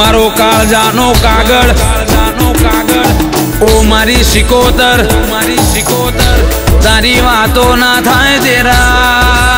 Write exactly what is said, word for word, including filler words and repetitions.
मारो काळजानो कागळ ओ मारी शिकोतर मारी शिकोतर तारी वातो ना थाय तेरा।